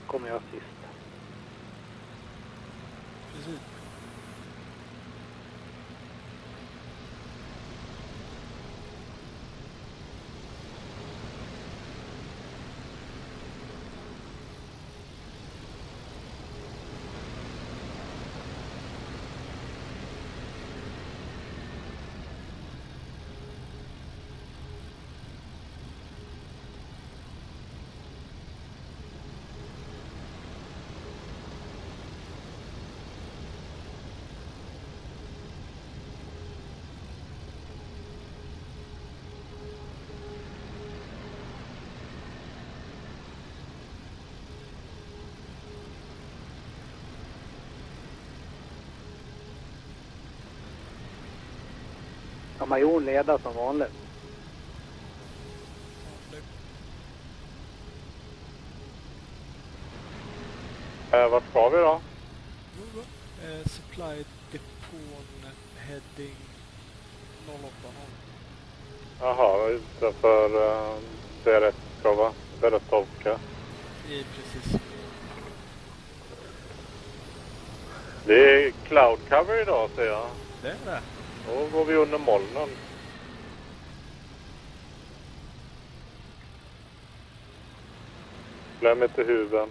kommer jag sist. Precis. Ja, Majon leder som vanligt. Vart ska vi då? Supply depån heading 080. Jaha, utanför B1 ska va? B1 Tolka. Precis. Det är cloud cover idag säger jag. Det är det. Då går vi under molnen. Glöm inte huven.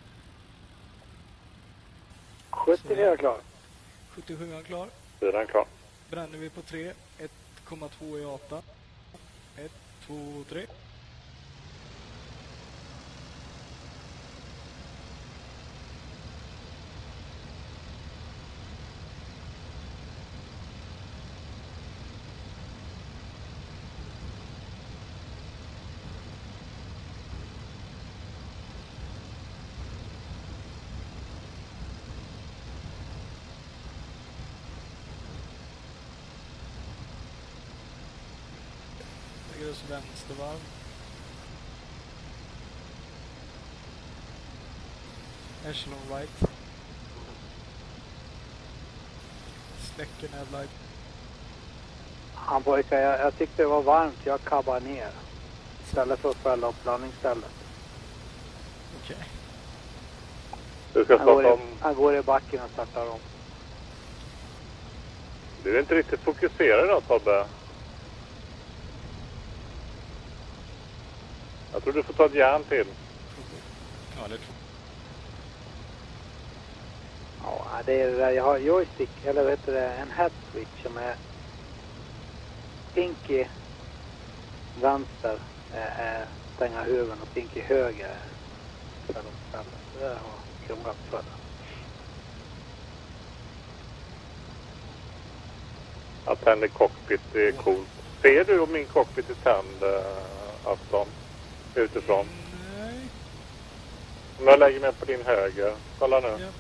70 är klar. 77 är klar. Sidan klar. Bränner vi på 3. 1,2 i ATA. 1, 2, 3. Lägger oss vänstervarv. Echelon right. Släcker navlight. Han pojkar, jag tyckte det var varmt. Jag kabbar ner. Istället för att fälla upp landningsstället. Okej. Du ska starta om. Han går i backen och startar om. Du är inte riktigt fokuserad då Tobbe. Jag tror du får ta ett järn till. Ja, eller 2. Ja, det är det där. Jag har joystick, eller vad heter det, en head switch som är pinky vänster stänga huven och pinky höger ställa upp stället. Det där har krånglat för det. Att tänder cockpit, det är coolt. Ser du om min cockpit är tänd, Aston? Utifrån. Nej. Om jag lägger mig på din höger. Kolla nu. Ja.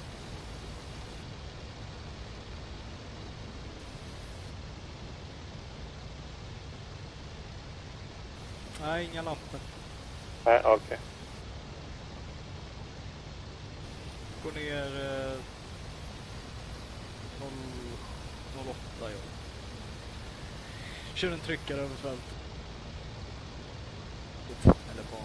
Nej, inga lampor. Nej, okej. Gå ner 008, ja. Kör en tryckare över fältet. Eller barn.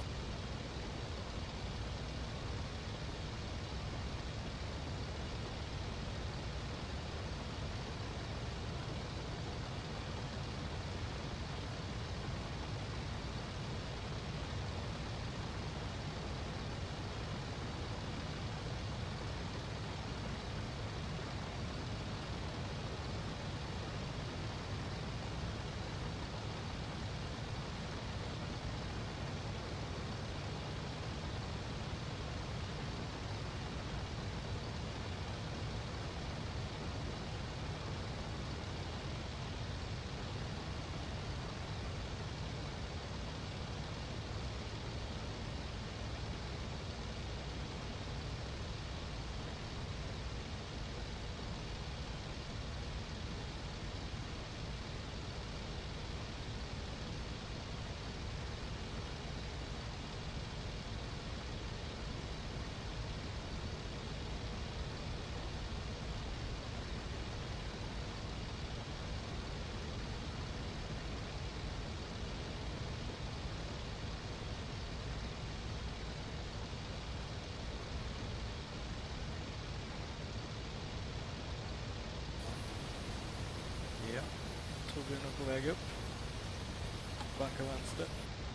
Torbjörn är på väg upp. Banka vänster.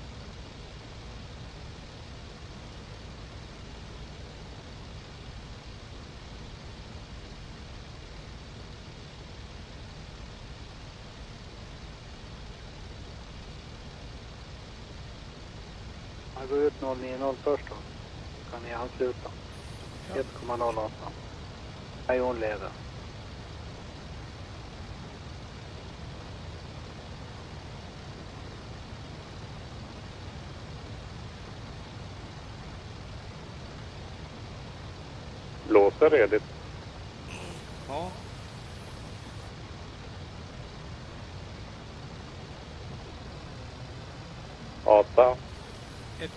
Jag går ut 090 först då. Så kan ni ansluta. Ja. 1,08. Ajon leder. Blåser redigt. Ja. Ata. 1,0.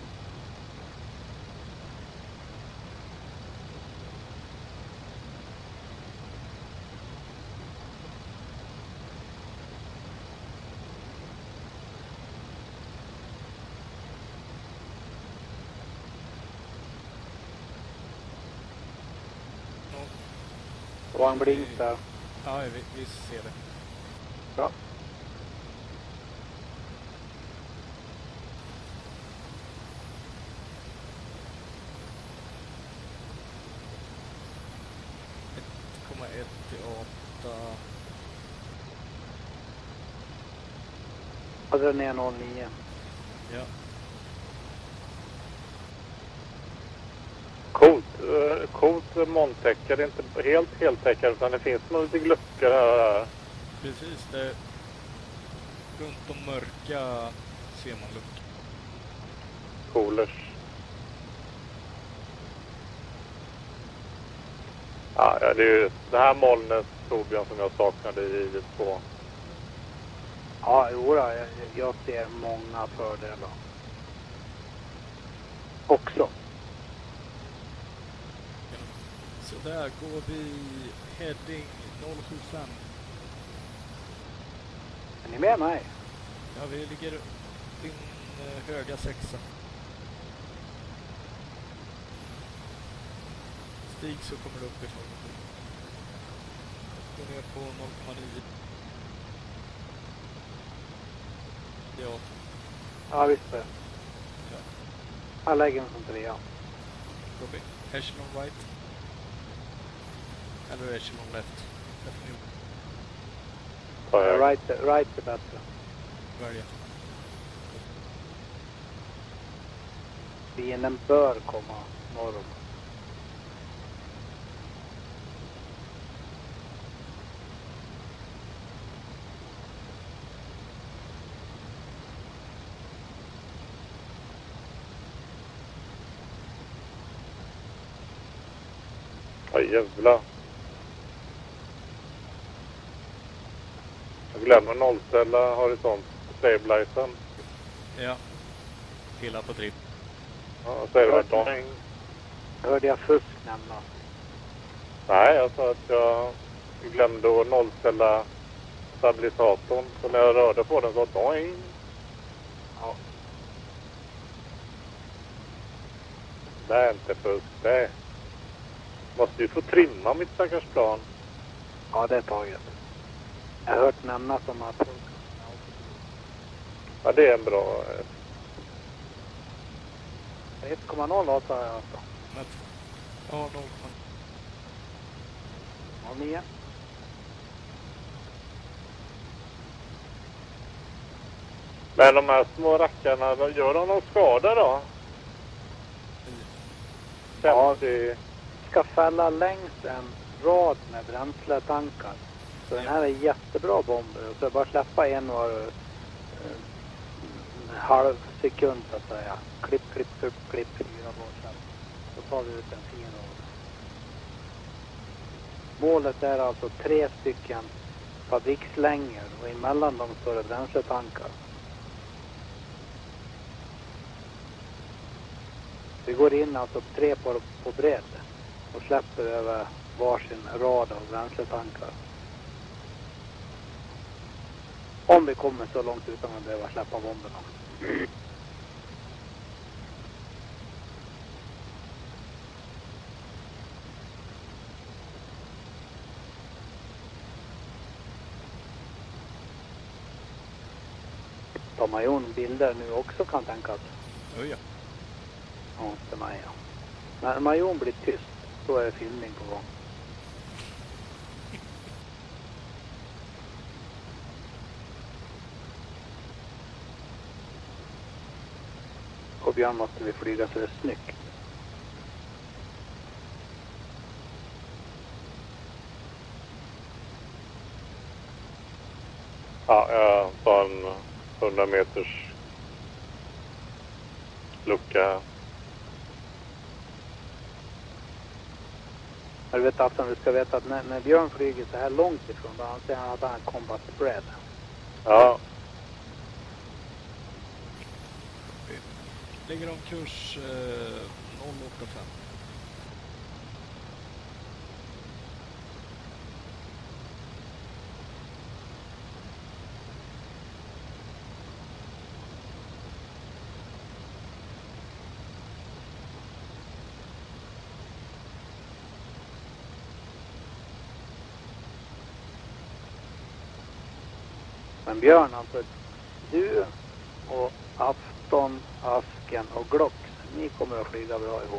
Vagn blink där. Ja, vi ser det. Bra. Till 8. Och den är 09. Ja. Coolt molntäcke. Det är inte helt heltäckare utan det finns nog lite gluckor här. Precis, det runt de mörka ser man luckor. Coolers. Ja, det är ju det här molnet, Torbjörn, som jag saknade i ID2. Ja, jodå, jag ser många fördelar. Också. Så där går vi heading 075. Är ni med mig? Ja, vi ligger din höga 6. Stig så kommer du uppifrån. Gå ner på 0,9. Ja. Ja, visst det. Ja. Jag lägger en som 3. Copy. Echelon right. Eller echelon left. Right är bättre. Välja. Bilen bör komma norr om. Oj, jävlar. Jag glömmer nollställa horisont stabilisen. Ja. Pilla på tripp. Ja, säger du att Hörde jag fusk nämnas? Nej, jag sa att jag glömde att nollställa stabilisatorn. Så när jag rörde på den så doing. Ja. Det är inte fusk, det. Måste ju få trimma mitt stackars plan. Ja, det är taget. Jag har hört nämnas om att... Ja, det är en bra... 1,08 har jag alltså. Ja, 0,9. 09. Men de här små rackarna, gör de någon skada då? Ja. 50... Ska fälla längs en rad med bränsletankar. Så den här är jättebra bomber. Och så bara släppa en var halv sekund så att säga. Klipp, 4 gånger. Så tar vi ut en fin rad. Målet är alltså 3 stycken fabrikslängor och emellan dem står det bränsletankar. Vi går in alltså 3 på bredd och släpper över varsin rad av bränsletankar. Om vi kommer så långt utan att behöva släppa bomberna. tar Majon bilder nu också kan tänkas. Ja. Ja, inte mig. Ja. När Majon blir tyst, då är det filmning på gång. Och Björn måste vi flyga så det är snyggt. Ja, jag tar en 100 meters lucka. Men du vet Afton, du ska veta att när Björn flyger så här långt ifrån, då anser han att han är combat spread. Ja, Lägger om kurs 085. Men Björn, alltså du och Afton, Asken och Glocks, ni kommer att flyga bra ihop.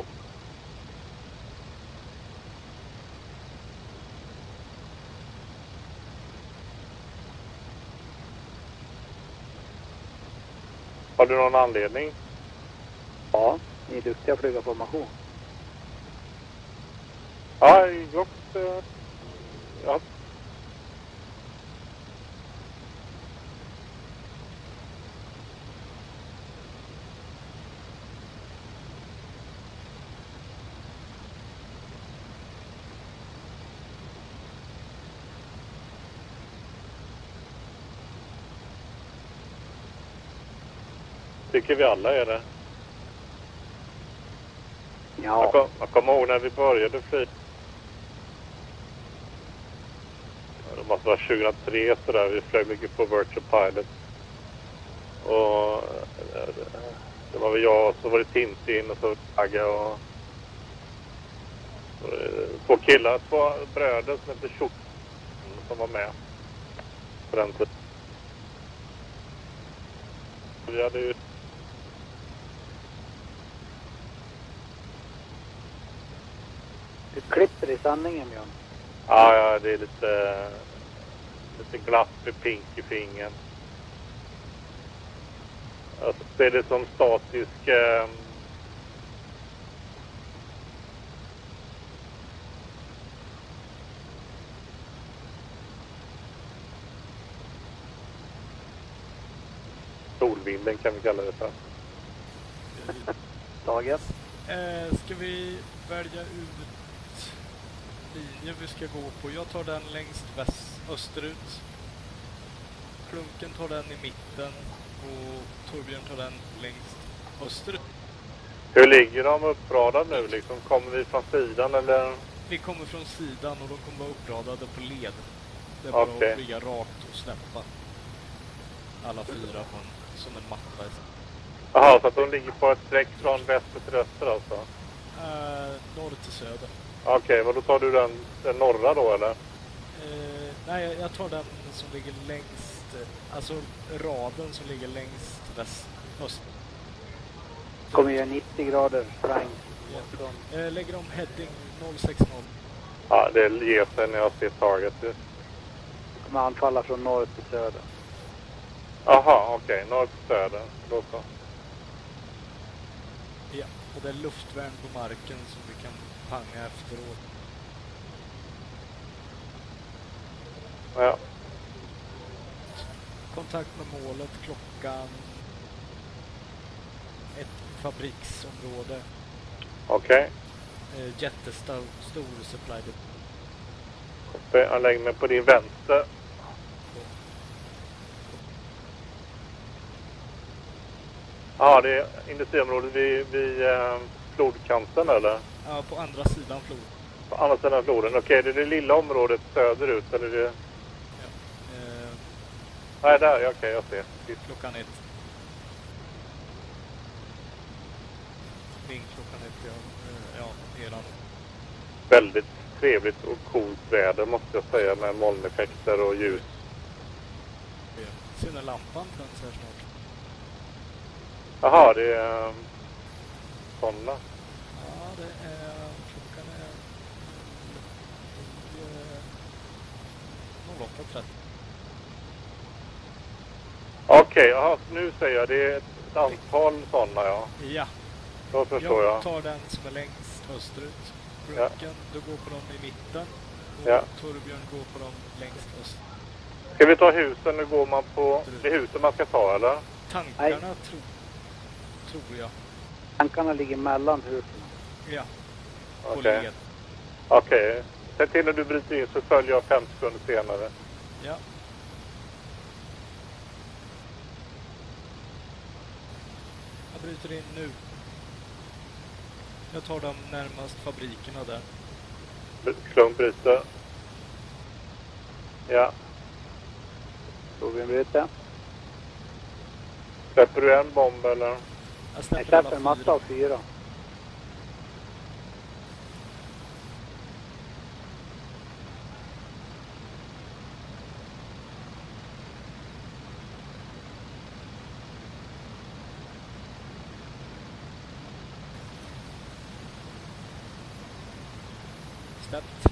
har du någon anledning? Ja, ni är duktiga att flyga formation. Ja, Glocks... Ja. Tycker vi alla är det. Ja, Jag kommer ihåg när vi började flyga. Det måste vara 2003 sådär. Vi flög mycket på Virtual Pilot. Och det var väl jag och så var det Tintin och så Agga och två killar, två bröder som heter Tjock som var med på den tiden. Vi hade ju du klipper i sanningen, Björn. ja, det är lite glapp i pink i fingern. Alltså, det är det som statisk solvinden kan vi kalla det för. Dagen. Ska vi välja ut linjen vi ska gå på? Jag tar den längst österut. Klunken tar den i mitten och Torbjörn tar den längst österut. Hur ligger de uppradade nu? Liksom, kommer vi från sidan eller? Vi kommer från sidan och de kommer vara uppradade på led. Det är bara Okej. att flyga rakt och släppa alla fyra på som en matta. Jaha, så att de ligger på ett streck från väster till öster alltså? Norr till söder. Okej, vad då tar du den norra då eller? Nej, jag tar den som ligger längst, alltså raden som ligger längst öst. Kommer göra 90 grader frank. Lägger om heading 060. Ja, det ger sig när jag ser taget. Kommer anfalla från norr till söder. Jaha, okej. Norr till söder. Då så. Ja, och det är luftvärn på marken som vi kan panga efteråt. Ja. Kontakt med målet, klockan. Ett fabriksområde. Okej. Jättestor supply. Jag lägger mig på din vänster. Ja, det är industriområdet vid flodkanten eller? Ja, på andra sidan floden. På andra sidan floden. Okej, det är det lilla området söderut eller det? Ja. Nej, där. Okej, jag ser. Klockan 1. Min klockan 1, ja, eran. Väldigt trevligt och coolt väder måste jag säga med molneffekter och ljus. Ser när lampan tänds här snart. Jaha, det är sådana. Ja, det är... Klockan är... 08:30. Okej, jaha, nu säger jag. Det är ett antal sådana, ja. Ja, Då förstår jag. jag tar den som är längst österut. Brunken, du går på dem i mitten. Och Ja. Torbjörn går på dem längst öst. Ska vi ta husen? Nu går man på... Det är husen man ska ta, eller? Tankarna tror jag. Tankarna ligger mellan husen. Ja, på Okej. led. Okej. Se till när du bryter in så följer jag 5 sekunder senare. Ja. Jag bryter in nu. Jag tar dem närmast fabrikerna där. Klump bryter. Ja. Torbjörn bryter. Släpper du en bomb, eller? Jag Jag släpper släpper alla en matta av 4. Släppt.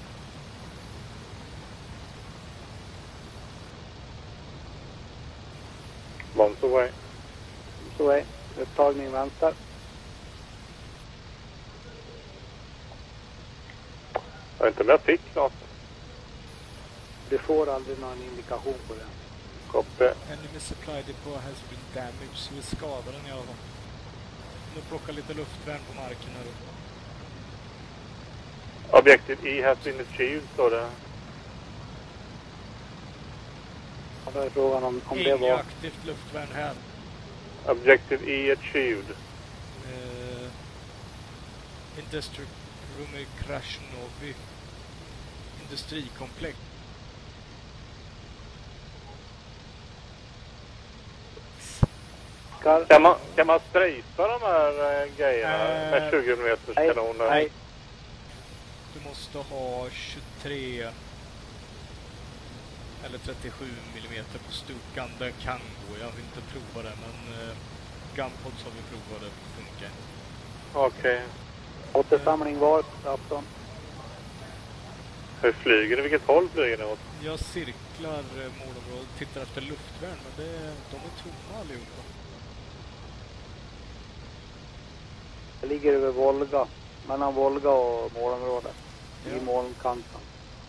Bombs away. Så är upptagning väntar. Jag vet inte om jag fick något. Du får aldrig någon indikation på det. Copy. Enemy supply depot has been damaged. Så vi skadar den i alla fall. Nu plockar lite luftvärn på marken här uppe. Objective E has been achieved, står det. Och då är frågan om det Inget var... aktivt luftvärn här. Objective E achieved. Industrial Rummy Krasnovi industrikomplex. Kan man strejfa de här grejerna med 20 mm kanoner? Nej. Du måste ha 23 eller 37 mm på stukan. Det kan gå. Jag har inte provat det, men Gunpods har vi provat. Det funkar. Okej. Återsamling var på afton. Hur flyger ni? Vilket håll flyger ni åt? Jag cirklar målområdet, tittar efter luftvärn, men de är tomma allihopa. Det ligger över Volga. Mellan Volga och målområdet. I molnkanten.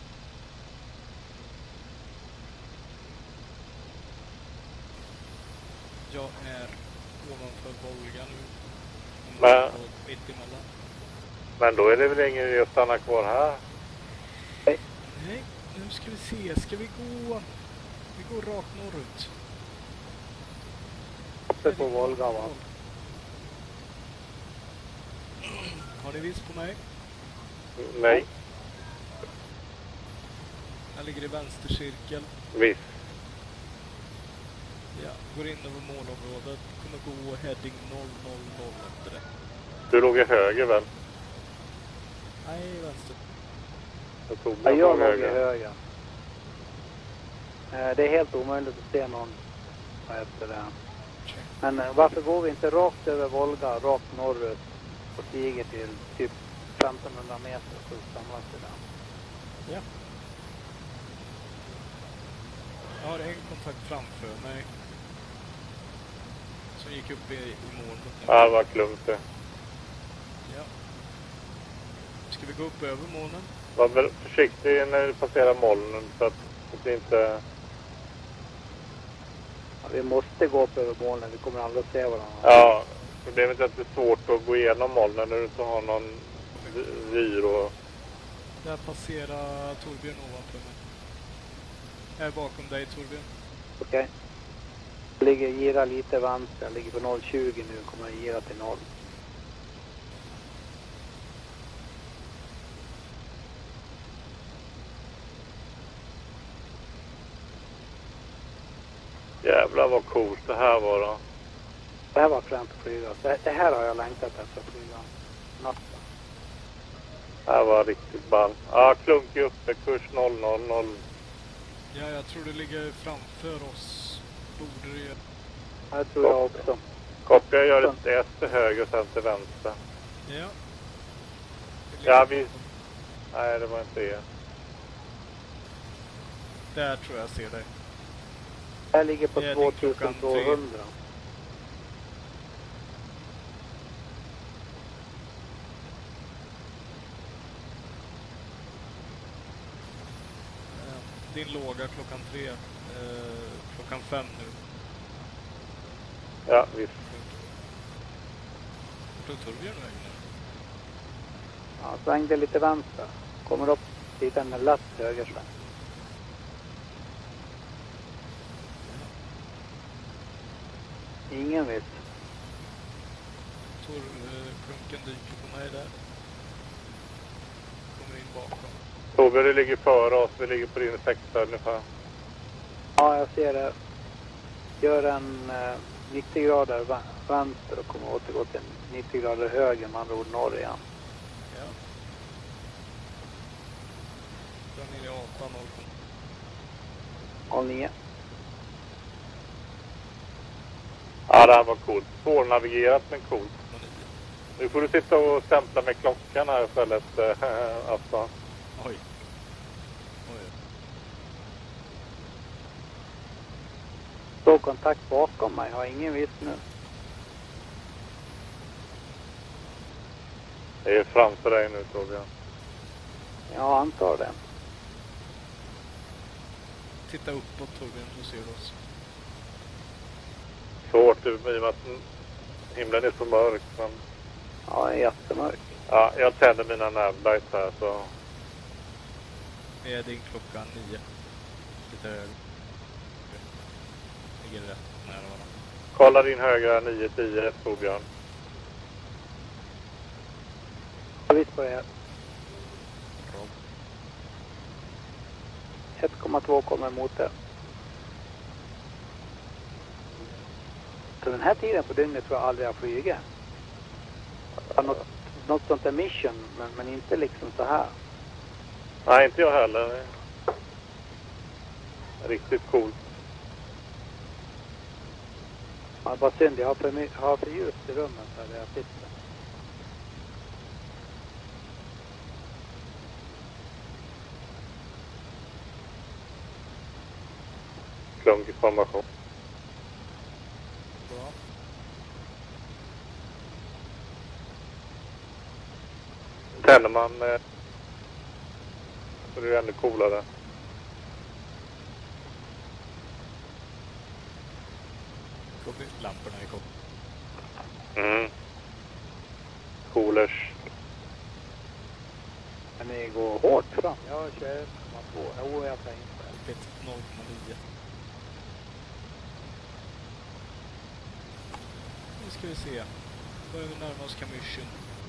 Jag är ovanför Volga nu. Men- Mitt emellan. Men då är det väl ingen idé att stanna kvar här? Nej, nu ska vi se. Ska vi gå... Vi går rakt norrut. Uppe på Volga, va? Har ni vis på mig? Nej. Jag ligger i vänstercirkel. Visst. Ja, går in över målområdet. Kommer gå heading 0001 direkt. Du låg i höger, väl? Nej, vänster. Jag tog Ja, den jag från låg i höger. höger. Det är helt omöjligt att se någon efter det. Men varför går vi inte rakt över Volga, rakt norrut och stiger till typ 1500 meter så samlas det där? Ja. Jag har en kontakt framför mig. Som gick upp i molnet nu. Ja, vad klumpt det. Ja. Ska vi gå upp över molnen? Var väl försiktig när du passerar molnen så att det inte... Ja, vi måste gå upp över molnen, vi kommer aldrig att se varandra. Ja, problemet är att det är svårt att gå igenom molnen när du inte har någon vyr och... Där passerar Torbjörn ovanför mig. Jag är bakom dig, Torbjörn. Okej. Jag ligger gira lite vänster, jag ligger på 0,20 nu, kommer jag gira till 0. Jävlar vad coolt det här var då. Det här var fränt att flyga. Det här har jag längtat efter att flyga natten. Det här var riktigt ball. Ja, klunk är uppe, kurs 000. Ja, jag tror det ligger framför oss. Borde det ju... Det tror jag också. Copy, jag gör ett S till höger och sen till vänster. Ja. Ja, vi... Nej, det var inte det. Där tror jag ser dig. Jag ligger på Det är din klockan 2200. Din låga klockan 3. Klockan 5 nu. Ja, visst. Vart tog Torbjörn vägen nu? Ja, svängde lite vänster. Kommer upp dit en lätt högersväng. Ingen vet. Klunken dyker på mig där. Kommer in bakom. Torbjörn ligger före oss, vi ligger på din 6 ungefär. Ja, jag ser det. Gör en 90 grader vänster och kommer återgå till 90 grader höger, man ror norr igen. Ja. Där nere i 18 09. Ja, det här var coolt. Svårnavigerat men coolt. Nu får du sitta och stämpla med klockan här istället, alltså. Oj. Oj. Står kontakt bakom mig, har ingen viss nu. Det är framför dig nu, Torbjörn. Jag antar det. Titta uppåt Torbjörn, så ser du oss. Svårt i och med att himlen är så mörk, men... Ja, det är jättemörk. Ja, jag tänder mina navlights här, så... Det är din klockan 9. Lite högre. Ligger rätt nära varandra. Kolla din högra 9-10, Torbjörn. Ja, visst på det här. 1,2 kommer emot det. Så den här tiden på dygnet tror jag aldrig jag flyger. Något sånt där mission, men inte liksom så här. Nej, inte jag heller. Riktigt coolt. Ja, bara synd, jag har för ljus i rummet där jag sitter. Klunkformation. Bra. Tänder man så det är ännu coolare. Kommer lamporna i kopp. Coolers. Men det går hårt fram. Jag kör 1,2. Jo, jag tar inte. 0,9. Nu ska vi se. Nu börjar vi närma oss Commission.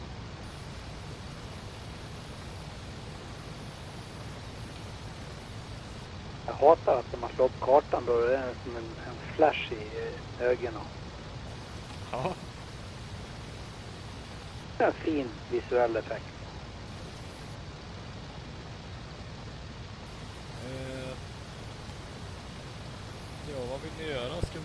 Jag hatar att man slår upp kartan då. Det är som en flash i ögonen. Ja. Det är en fin visuell effekt. Ja, vad vill ni göra? Ska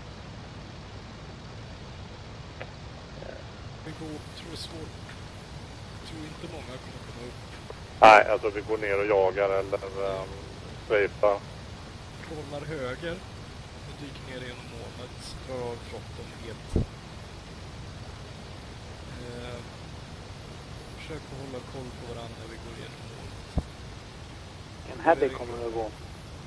vi gå? Tror det är svårt. Tror inte många kommer komma upp. Nej, alltså vi går ner och jagar eller strafar. Rollar höger. Vi dyker ner genom molnet. Drar av flotten helt. Försök att hålla koll på varandra när vi går igenom molnet. En heavy kommer det att gå.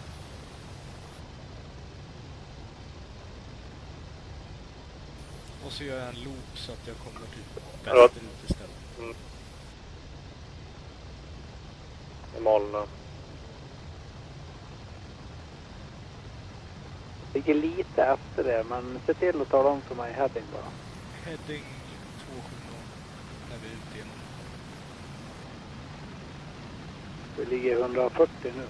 Och så gör jag en loop så att jag kommer typ västerut istället. I molnen. Ligger lite efter det, men se till att tala om för mig heading bara. Heading 270 när vi är ute igenom. Vi ligger 140 nu.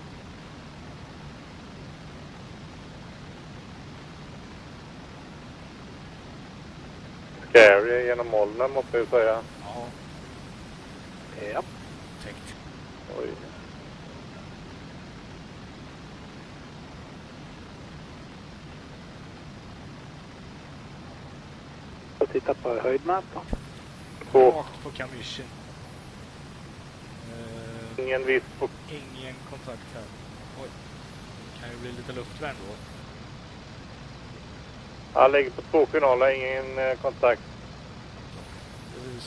Scary genom molnen måste jag säga. Ja. Ja. Täckt. Oj. Så titta på höjdmätaren. Rakt på Kamishin. Ingen viss på... Ingen kontakt här. Oj. Det kan ju bli lite luftvärn då. Han lägger på 270, ingen kontakt. Vi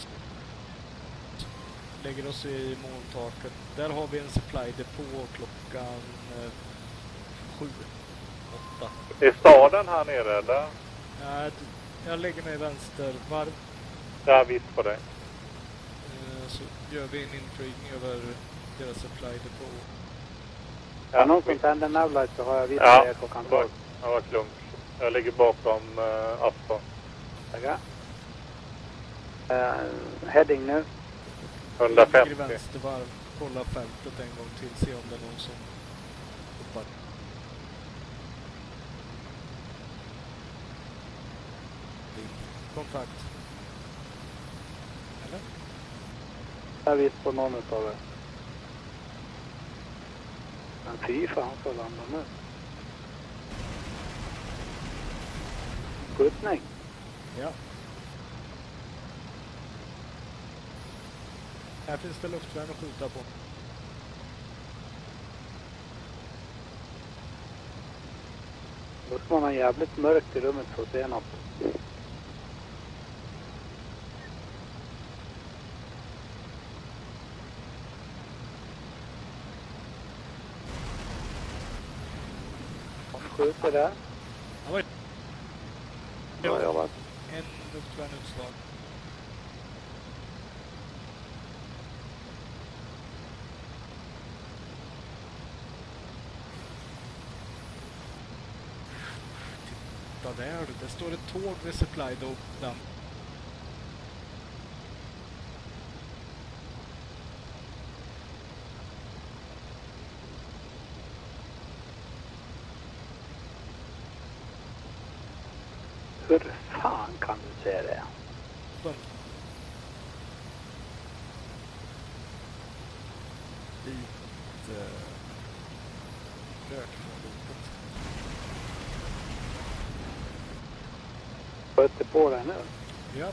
lägger oss i molntaket. Där har vi en supply depå klockan 7, 8. Är staden här nere eller? Jag lägger mig vänster varv. Ja, visst på dig. Så gör vi en inflygning över deras supply depå. Ja, någon som tänder navlight så har jag visst Ja, det klockan det 12. var lugnt. Jag ligger bakom Aston. Tackar. Heading nu. 150. Ligger vänster varv. Kolla fältet en gång till. Se om det är någon som hoppar. Kontakt. Eller? Jag visst på någon utav er. Men fy fan får landa nu. Skjutning. Ja. Här finns det luftvärn att skjuta på. Då ska man ha jävligt mörkt i rummet för att se något. De skjuter där. Ja, Bra jobbat. en luftvärnutslag. Titta där, det står ett tåg vid supply då. Hur fan kan du se det? Lite rök från loket. Sköter på dig nu. Ja,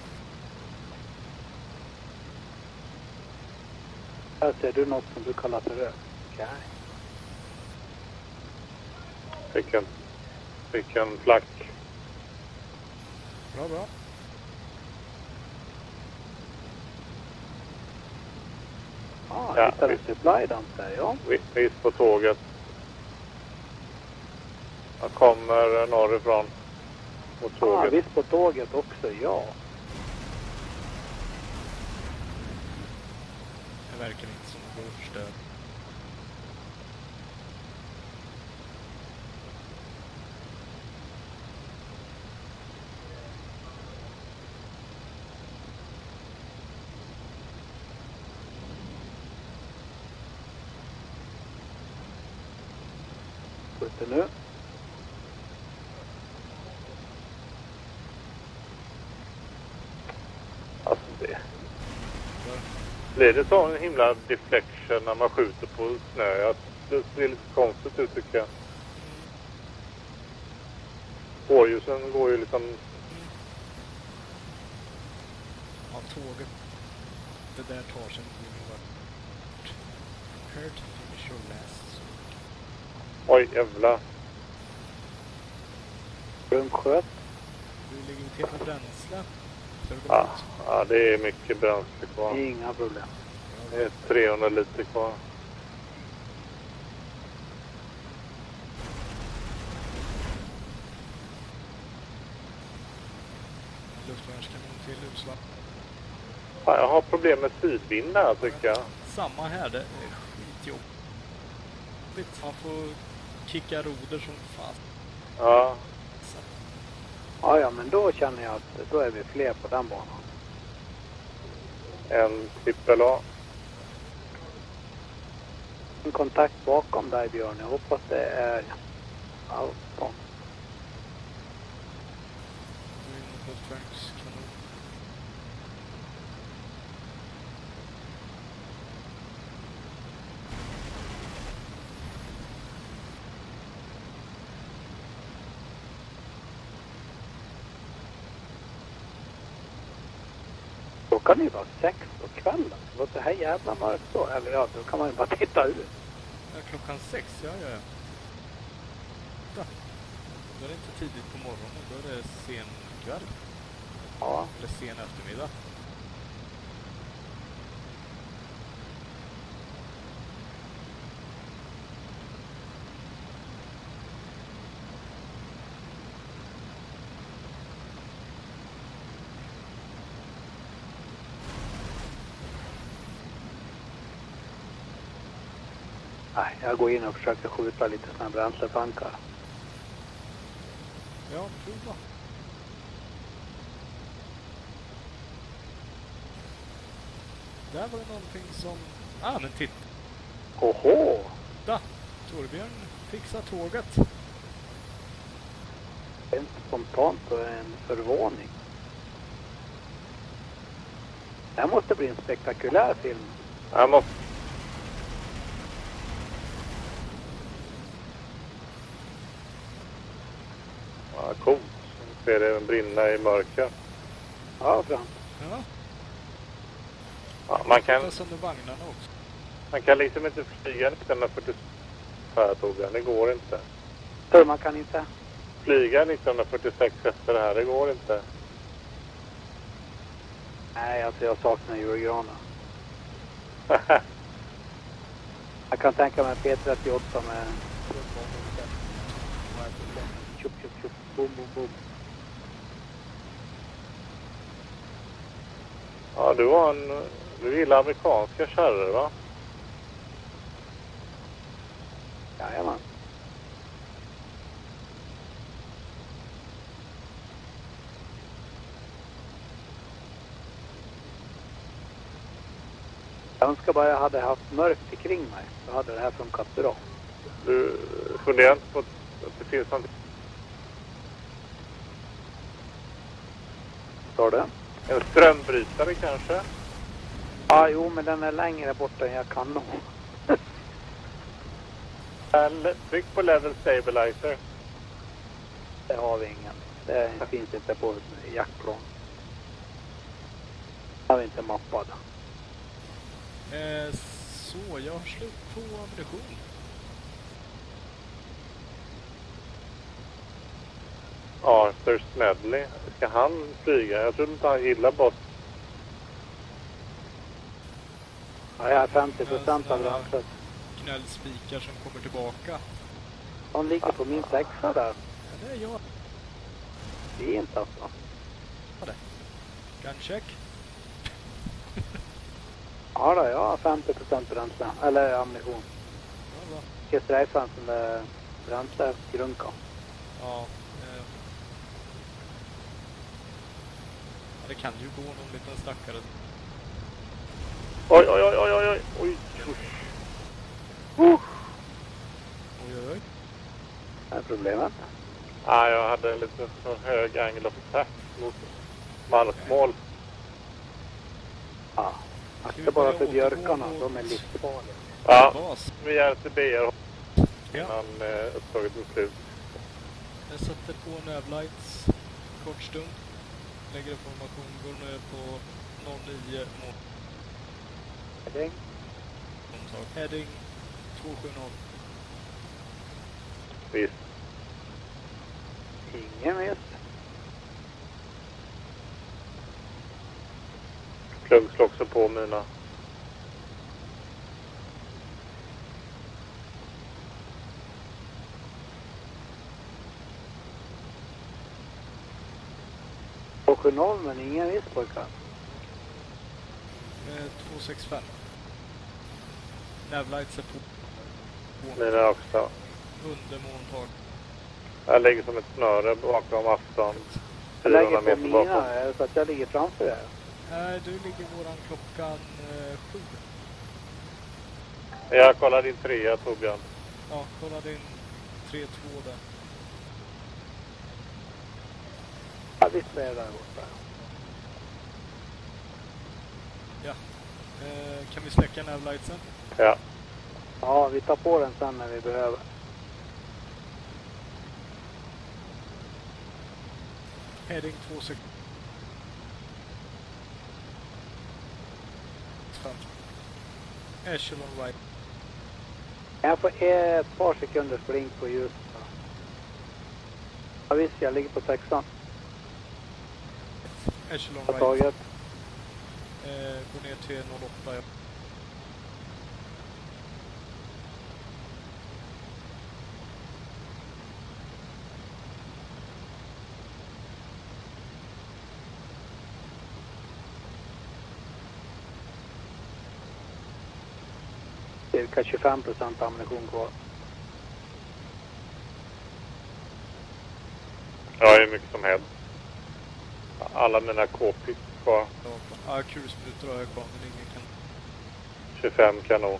Här ser du något som du kallar för rök. Okej. Fick en flack. bra, bra. Ja, hittade supply dump där, ja. Visst på tåget. Jag kommer norrifrån mot Ja, tåget. visst på tåget också, ja. Det verkar inte som det går att förstöra. Skjuter nu. Alltså blir det så en himla deflection när man skjuter på snö? Det ser lite konstigt ut tycker jag. Spårljusen går ju liksom... Ja, tåget. Det där tar sig ingen vart. Prepare to finish your last. Oj, jävla. Rundsköt. Du ligger till för bränsle. Ska du gå Ja, ut? ja, det är mycket bränsle kvar. Inga problem. Det är 300 liter kvar. Luftvärnskanon till utsläpp. Ja, jag har problem med sidvind här tycker jag. Samma här, det är skitjobbigt. Man får kicka roder som fast. Ja, Ja, men då känner jag att då är vi fler på den banan. en trippel A. En kontakt bakom dig, Björn. Jag hoppas det är Alton. Nu är det mot luftvärnskanon. Klockan är ju bara 6 på kvällen. Det var så här jävla mörkt då. Eller ja, då kan man ju bara titta ut. Ja, klockan 6, ja. Då är det inte tidigt på morgonen, då är det sen kväll. Ja. Eller sen eftermiddag. Nej, jag går in och försöker skjuta lite såna bränsletankar. Ja, prova. Där var det någonting som... Ah, men titta! Oho! Torbjörn fixar tåget. En spontant och en förvåning. Det här måste bli en spektakulär film. Jag måste... Ja, coolt. Nu ser det brinna i mörker. Ja, Frans. Ja, Ja, man kan titta sönder vagnarna också. liksom inte flyga 1946 här, Torbjörn. Det går inte. Så man kan inte... Flyga 1946 efter det här, det går inte. Nej, alltså jag saknar julgranen. Jag kan tänka mig P38 med... Tjup, tjup, tjup. Boom, boom, boom. Ja, du gillar amerikanska kärror, va? Jajamän. Jag önskar bara jag hade haft mörkt kring mig. Då hade det här funkat bra. Du funderar inte på att det finns någonting? Står det? En strömbrytare kanske? Ja, jo, men den är längre borta än jag kan nå. Tryck på level stabilizer. Det har vi ingen. Det finns inte på jaktplan. Har vi inte mappad. Så, jag har slut på ammunition. Arthur Smedley. Ska han flyga? Jag tror inte han gillar boss. Ja, jag är 50% av bränslet. Knällspikar som kommer tillbaka. De ligger på min 6 där. Ja, det är jag. Det är inte alltså. Guncheck. Ja då, jag har 50% bränsle. Eller ammunition. Ja, bra. Jag strejfar en sån där bränslegrunka. Ja, det kan ju gå någon liten stackare. Oj, oj, oj, oj, oj, oj. Oj, oj. Det är problemet. Ja, jag hade lite för hög angle of attack mot markmål. Ja. Akta bara för björkarna, de är livsfarliga. Ja, Bas. vi är till BR Ja, innan upptaget är slut. jag sätter på növlights kort stund. Lägger formation, går ner på 09 mot Heading. heading 270. Visst. Ingen miss. Klugg slår också på mina. Och 70 men ingen miss pojkar. 265. Navlights är på Mina också. under måntag. Jag ligger som ett snöre bakom afton. Jag lägger 400 på meter bakom. mina så att jag ligger framför er. Du ligger våran klockan 7. Jag kollar din 3, Torbjörn. Ja, kolla din 3-2 där. Ja, visst är det där borta. Ja. Kan vi släcka navlightsen? Ja. Ja, vi tar på den sen när vi behöver. Heading 2 sek. Echelon right. Jag får ett par sekunders blink på ljus. Ja visst, jag ligger på 6an. Echelon Jag har right. tagit. Gå ner till 08. Ja. Cirka 25% ammunition kvar. Ja, hur mycket som helst. Alla mina k-pix kvar. Ja, kulsprutor har jag kvar, men ingen kan... 25 kanon.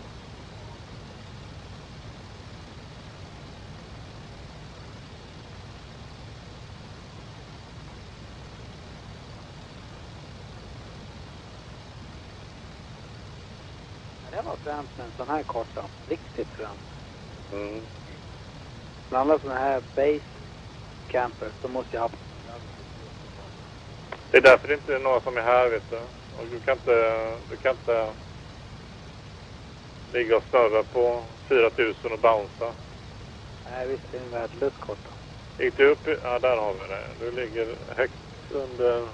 Det var främst med en sån här karta. Riktigt främst. Mm. Men alla såna här base campers, så måste jag ha... Det är därför det inte är några som är här, vet du. Och du kan inte ligga och snurra på 4000 och bouncea. Nej visst, det är en värdelös karta. Gick du upp? Ja, där har vi det. Du ligger högt under...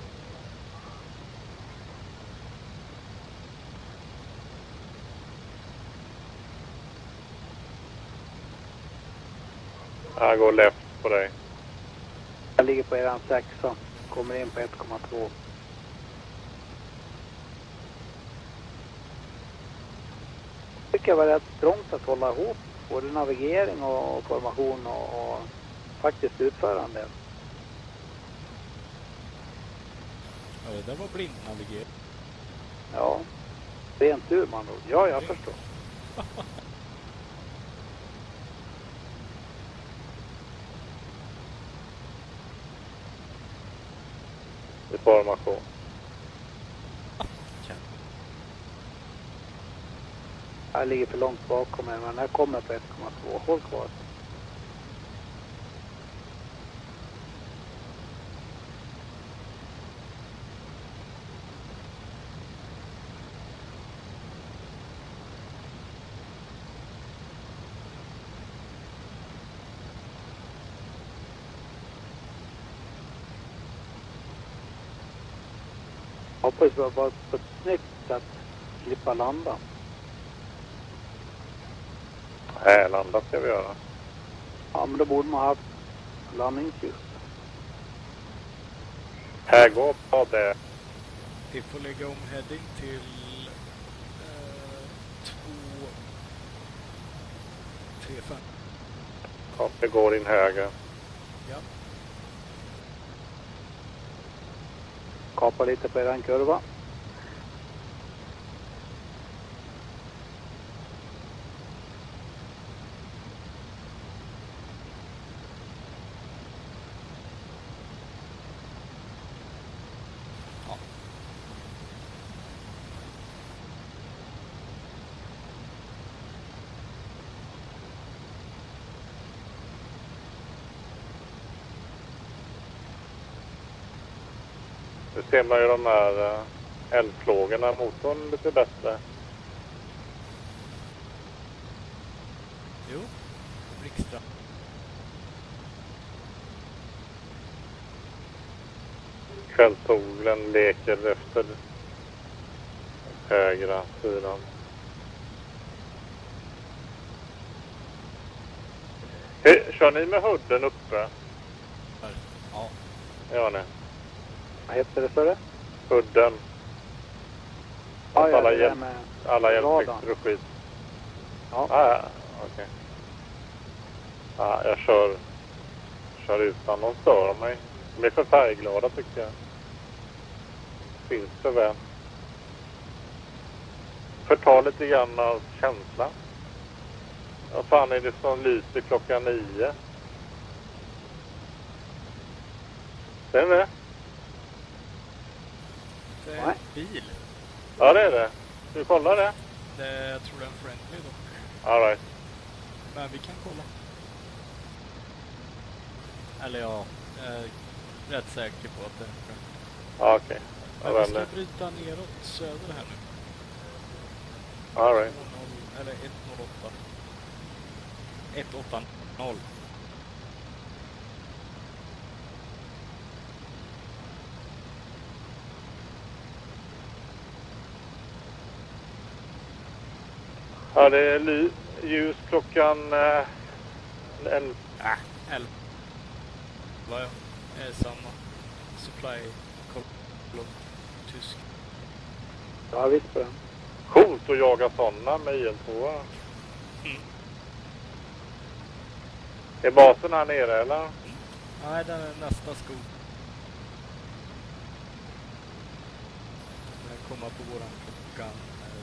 Jag går left på dig. Jag ligger på eran 6a. Kommer in på 1,2. Tycker jag var rätt trångt att hålla ihop både navigering och formation och faktiskt utförande. Ja, det där var blindnavigering. Ja, rent tur man då. Ja, jag förstår. I formation. Jag ligger för långt bakom mig, men jag kommer på 1,2. Håll kvar. Hoppas vi bara på ett snyggt sätt slippa landa. Landa ska vi göra. Ja, men då borde man ha haft landningsljus. Här går på det. Vi får lägga om heading till 235. Ja, det går in höger. Ja. Kapa lite på eran kurva. Nu ser man ju de här eldflågorna, motorn lite bättre. Jo, blixtra. Kvällssolen leker efter högra sidan. Kör ni med hudden uppe? Ja. Ja, nej. Vad heter det för det? Hudden. Ja, ja, alla det där med alla radarn. hjälpfixer och skit. Ja. Okej. Jag kör utan, de stör mig. De är för färgglada tycker jag. Finns för väl. Förta lite grann av känslan. Vad fan är det som lyser klockan 9? Ser ni det? Det är Nej. en bil. Ja, det är det. Ska vi kolla det? Jag tror det är en friendly dock. All right. Men vi kan kolla. Eller ja, jag är rätt säker på att det är en friendly. Ja, okej. Men vi ska bryta neråt söder här nu. All right. 20, eller 108. 180. Ja, det är ljus klockan 11. Vad är samma. Supply kolumn. Tysk. Ja, visst på den. Coolt att jaga sådana med IL2. Mm. Är basen här nere eller? Nej, den är nästa skog. Den kommer på våran klockan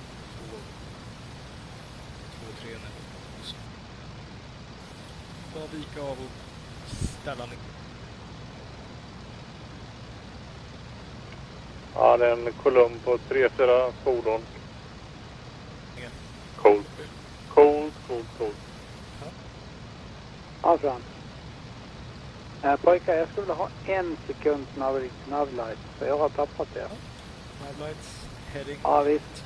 2-3 nu. Så. Bara vika av och ställa ner. Ja, det är en kolumn på 3-4 fordon. Coolt. Coolt. Ja, Frans. Pojkar, jag skulle vilja ha 1 sekund navlight, för jag har tappat det. Navlights, heading. Ja, visst.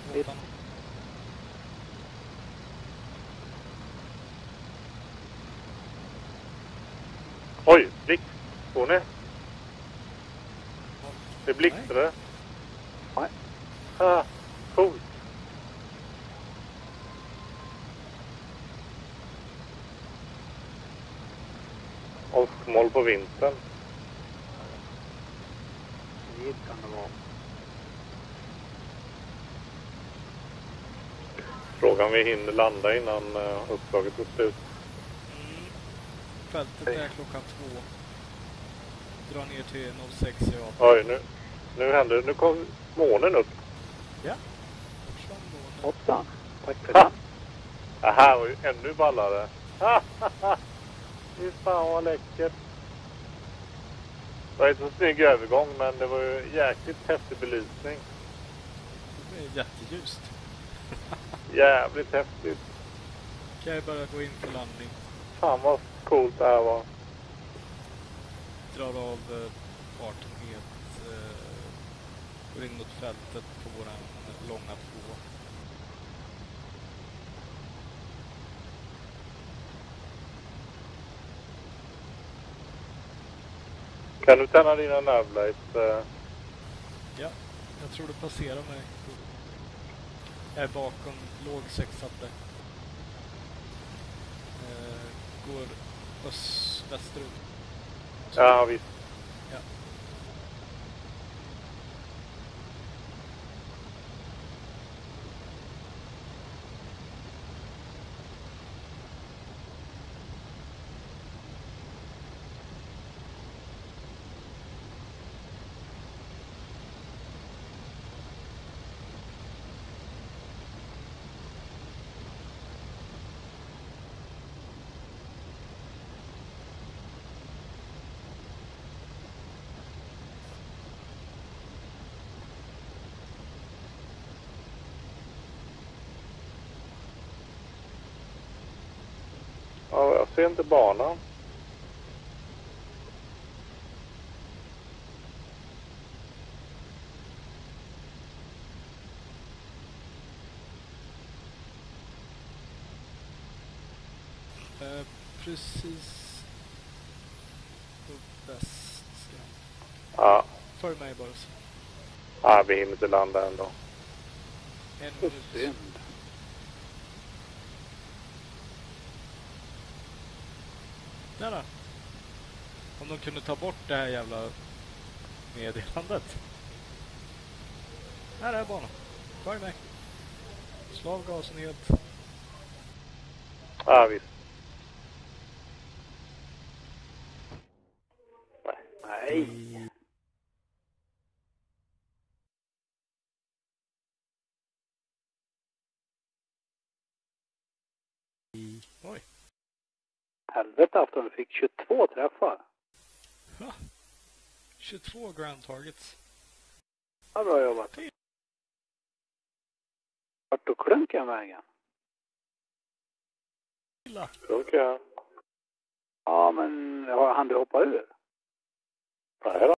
Oj, blixt. Får ni? Det blixtrade. Nej. Ah, coolt. Åskmoln på vintern. Det kan det vara. Frågan om vi hinner landa innan uppdraget är slut. Fältet är klockan 2. Dra ner till 06 i Japan. Oj, nu händer det. Nu kom månen upp. Ja. 8. Tack för det. Det här var ju ännu ballare. Fy fan vad läckert. Det var inte så snygg övergång, men det var ju jäkligt häftig belysning. Det är jätteljust. Jävligt häftigt. Kan jag börja gå in för landning. Fan vad coolt det här var. Drar av farten helt. Går in mot fältet på våran långa 2. Kan du tända dina navlights? Ja, jag tror du passerar mig. Jag är bakom låg 6-atte. Går västerut. Ja, visst. Ja. Ja, jag ser inte banan. Precis på väst. Ja. För mig bara så. Ja, vi hinner inte landa ändå. En minut. Synd. Där då. Om de kunde ta bort det här jävla meddelandet. Här är banan. Följ mig. Slå av gasen helt. Ja, visst. Nej. Oj. Helvete att de fick 22 träffar. Ha. 22 ground targets. Ja, bra jobbat. Vart tog klunken vägen? Illa. Okej. Ja, men han du hoppa ur? Nej då.